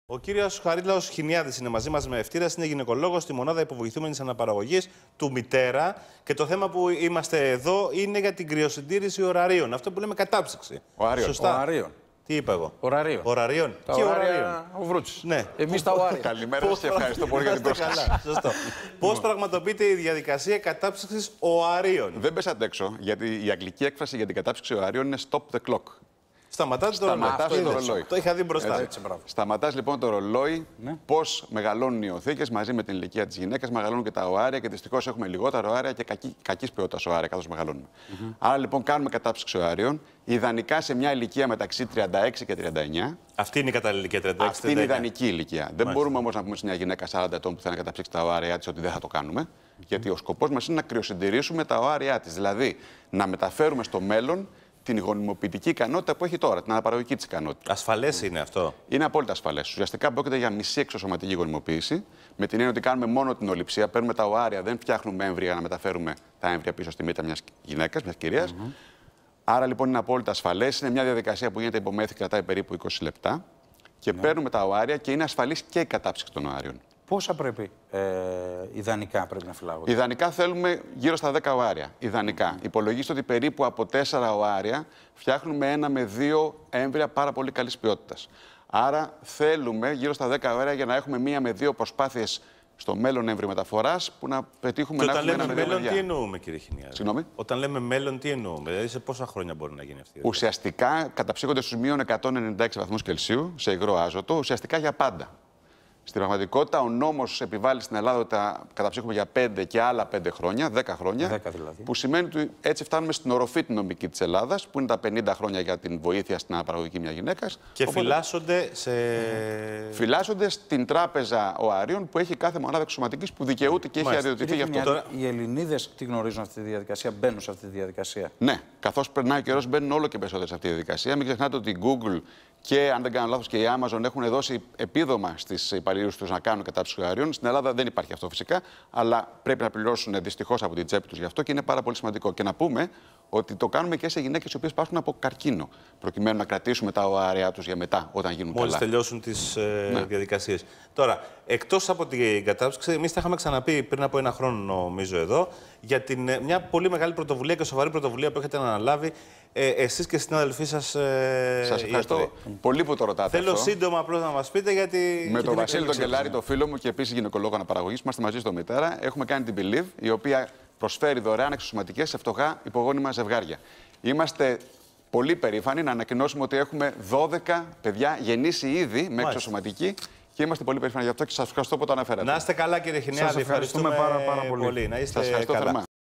Ο κύριος Χαρίλαος Χινιάδης είναι μαζί μας με ευτήρας, είναι γυναικολόγος στη μονάδα υποβοηθούμενης αναπαραγωγής του Μητέρα. Και το θέμα που είμαστε εδώ είναι για την κρυοσυντήρηση ωραρίων. Αυτό που λέμε κατάψυξη. Σωστά. Ωραρίων. Τι είπα εγώ. Ωραρίων. Ωραρίων. Και ωραρίων. Ο Βρούτσης. Ναι. Εμείς τα ωράρια. Καλημέρα σας και ευχαριστώ πολύ για την πρόσκληση. Σωστό. Πώς πραγματοποιείται η διαδικασία κατάψυξης οαρίων? Δεν πέσατε έξω, γιατί η αγγλική έκφραση για την κατάψυξη οαρίων είναι stop the clock. Σταματάς το ρολόι. Το είχα δει μπροστά. Σταματάς λοιπόν το ρολόι, πώς μεγαλώνουν οι οθήκες μαζί με την ηλικία της γυναίκας, μεγαλώνουν και τα οάρια και δυστυχώς έχουμε λιγότερα οάρια και κακής ποιότητας οάρια καθώς μεγαλώνουμε. Άρα λοιπόν κάνουμε κατάψυξη οαρίων, ιδανικά σε μια ηλικία μεταξύ 36 και 39. Αυτή είναι η κατάλληλη ηλικία, 36. Αυτή είναι η ιδανική ηλικία. Δεν μπορούμε όμως να πούμε σε μια γυναίκα 40 ετών που θέλει να καταψύξει τα οάρια της ότι δεν θα το κάνουμε. Γιατί ο σκοπός μας είναι να κρυοσυντηρήσουμε τα οάρια της. Δηλαδή να μεταφέρουμε στο μέλλον την γονιμοποιητική ικανότητα που έχει τώρα, την αναπαραγωγική της ικανότητα. Ασφαλές είναι αυτό? Είναι απόλυτα ασφαλές. Ουσιαστικά πρόκειται για μισή εξωσωματική γονιμοποίηση, με την έννοια ότι κάνουμε μόνο την ολιψία, παίρνουμε τα οάρια, δεν φτιάχνουμε έμβρια για να μεταφέρουμε τα έμβρια πίσω στη μύτα μιας γυναίκας, μιας κυρίας. Άρα λοιπόν είναι απόλυτα ασφαλές. Είναι μια διαδικασία που γίνεται υπομέθη, κρατάει περίπου 20 λεπτά και παίρνουμε τα οάρια και είναι ασφαλής και η κατάψυξη των οάριων. Πόσα πρέπει ιδανικά πρέπει να φυλάγονται? Ιδανικά θέλουμε γύρω στα 10 οάρια. Ιδανικά. Υπολογίστε ότι περίπου από 4 οάρια φτιάχνουμε 1 με 2 έμβρια πάρα πολύ καλής ποιότητας. Άρα θέλουμε γύρω στα 10 οάρια για να έχουμε 1 με 2 προσπάθειες στο μέλλον έμβριο-μεταφοράς που να πετύχουμε να έχουμε 1 με 2 μέλλον, παιδιά. τι εννοούμε, κύριε Χινιάδη? Συγγνώμη. Όταν λέμε μέλλον, τι εννοούμε? Δηλαδή, σε πόσα χρόνια μπορεί να γίνει αυτή? Ουσιαστικά καταψύχονται στους μείον 196 βαθμούς Κελσίου σε υγρό άζωτο, ουσιαστικά για πάντα. Στην πραγματικότητα, ο νόμος επιβάλλει στην Ελλάδα ότι τα καταψύχουμε για 5 και άλλα 5 χρόνια, 10 χρόνια. 10 δηλαδή. Που σημαίνει ότι έτσι φτάνουμε στην οροφή την νομική της Ελλάδας, που είναι τα 50 χρόνια για την βοήθεια στην αναπαραγωγική μια γυναίκας. Και οπότε φυλάσσονται στην τράπεζα οαρίων που έχει κάθε μονάδα εξωματικής που δικαιούται και έχει αδειοδοτηθεί γι' αυτό. Τώρα, οι Ελληνίδες τι γνωρίζουν αυτή τη διαδικασία, μπαίνουν σε αυτή τη διαδικασία? Ναι, καθώς περνάει ο καιρός μπαίνουν όλο και περισσότερο σε αυτή τη διαδικασία. Μην ξεχνάτε ότι η Google και, αν δεν κάνω λάθος, και η Amazon έχουν δώσει επίδομα στις υπαλλήλους τους να κάνουν κατάψυξη οαρίων. Στην Ελλάδα δεν υπάρχει αυτό φυσικά, αλλά πρέπει να πληρώσουν δυστυχώς από την τσέπη τους γι' αυτό και είναι πάρα πολύ σημαντικό. Και να πούμε ότι το κάνουμε και σε γυναίκες οι οποίες πάσχουν από καρκίνο, προκειμένου να κρατήσουμε τα οάρια τους για μετά, όταν γίνουν καλά. Μόλις τελειώσουν τις διαδικασίες. Τώρα, εκτός από την κατάψυξη, εμείς τα είχαμε ξαναπεί πριν από 1 χρόνο, νομίζω, εδώ, για μια πολύ μεγάλη πρωτοβουλία και σοβαρή πρωτοβουλία που έχετε αναλάβει εσείς και συνάδελφοί σας. Σας ευχαριστώ πολύ που το ρωτάτε. Θέλω αυτό. σύντομα απλώς να μας πείτε, γιατί. Με τον Βασίλη τον Κελάρη, το φίλο μου και επίσης γυναικολόγο αναπαραγωγής, είμαστε μαζί στο Μητέρα. Έχουμε κάνει την Believe, η οποία προσφέρει δωρεάν εξωσωματικές σε φτωχά υπογόνιμα ζευγάρια. Είμαστε πολύ περήφανοι να ανακοινώσουμε ότι έχουμε 12 παιδιά γεννήσει ήδη με εξωσωματική. Και είμαστε πολύ περήφανοι γι' αυτό και σας ευχαριστώ που το αναφέρατε. Να είστε καλά, κύριε Χινιάδη. Σας ευχαριστούμε πάρα πολύ. Να είστε σας ευχαριστώ καλά. θερμά.